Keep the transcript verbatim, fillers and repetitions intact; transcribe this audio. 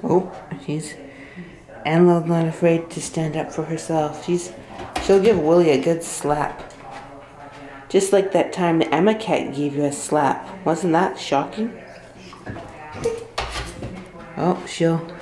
Oh, she's... Anna's not afraid to stand up for herself. She's... She'll give Willie a good slap. Just like that time the Emma cat gave you a slap. Wasn't that shocking? Oh, she'll...